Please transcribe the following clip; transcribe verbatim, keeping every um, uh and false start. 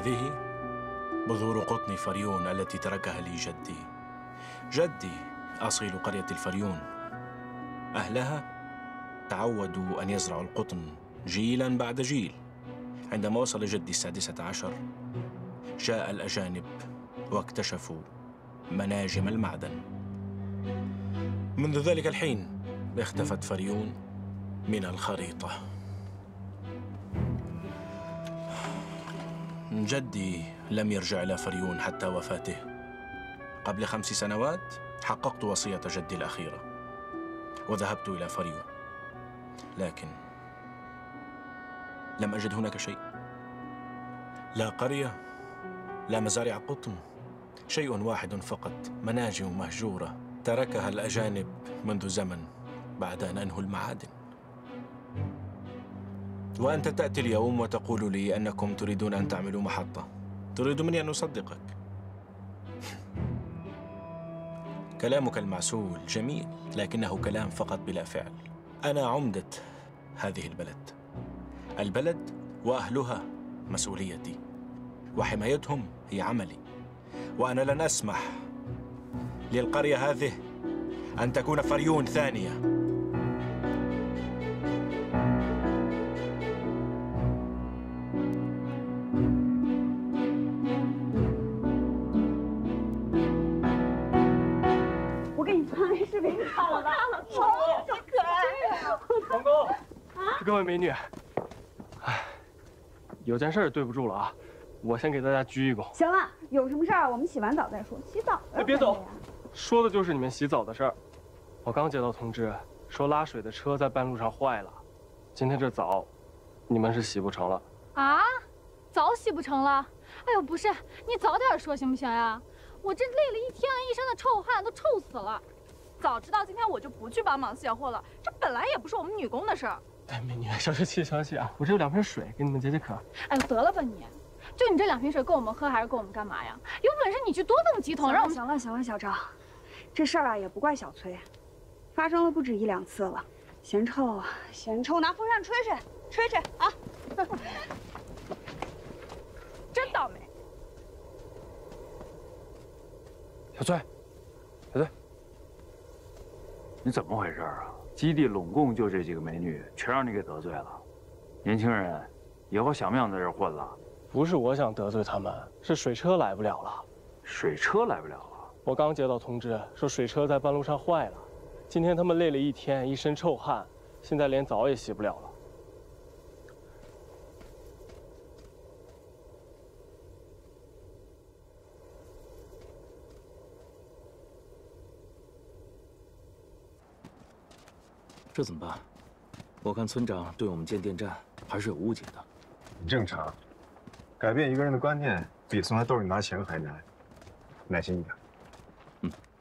هذه بذور قطن فريون التي تركها لي جدي. جدي أصيل قرية الفريون. أهلها تعودوا أن يزرعوا القطن جيلاً بعد جيل. عندما وصل جدي السادسة عشر جاء الأجانب واكتشفوا مناجم المعدن. منذ ذلك الحين اختفت فريون من الخريطة. جدي لم يرجع إلى فريون حتى وفاته. قبل خمس سنوات حققت وصية جدي الأخيرة وذهبت إلى فريون، لكن لم أجد هناك شيء. لا قرية، لا مزارع قطن، شيء واحد فقط: مناجم مهجورة تركها الأجانب منذ زمن بعد أن أنهوا المعادن. وأنت تأتي اليوم وتقول لي أنكم تريدون أن تعملوا محطة. تريد مني أن أصدقك؟ كلامك المعسول جميل، لكنه كلام فقط بلا فعل. أنا عمدة هذه البلد. البلد وأهلها مسؤوليتي، وحمايتهم هي عملي. وأنا لن أسمح للقرية هذه أن تكون فريون ثانية. 王公，各位美女，哎，有件事对不住了啊，我先给大家鞠一躬。 行了，有什么事儿我们洗完澡再说。洗澡？ 哎，别走，说的就是你们洗澡的事儿。我刚接到通知，说拉水的车在半路上坏了，今天这澡，你们是洗不成了。 啊？澡洗不成了？哎呦，不是，你早点说行不行呀？我这累了一天，一身的臭汗都臭死了。 早知道今天我就不去帮忙卸货了，这本来也不是我们女工的事儿。 哎，美女，消消气，消消气啊！我这有两瓶水，给你们解解渴。 哎呦，得了吧你！就你这两瓶水够我们喝还是够我们干嘛呀？有本事你去多弄几桶，让我们…… 行了行了，小赵，这事儿啊也不怪小崔，发生了不止一两次了。嫌臭啊，嫌臭，拿风扇吹吹，吹吹啊！ 真倒霉。 小崔，小崔。 你怎么回事啊？基地拢共就这几个美女，全让你给得罪了。年轻人，以后想不想在这儿混了？ 不是我想得罪他们，是水车来不了了。 水车来不了了？ 我刚接到通知，说水车在半路上坏了。今天他们累了一天，一身臭汗，现在连澡也洗不了了。 这怎么办？我看村长对我们建电站还是有误解的。 很正常，改变一个人的观念比从他兜里拿钱还难。耐心一点。嗯。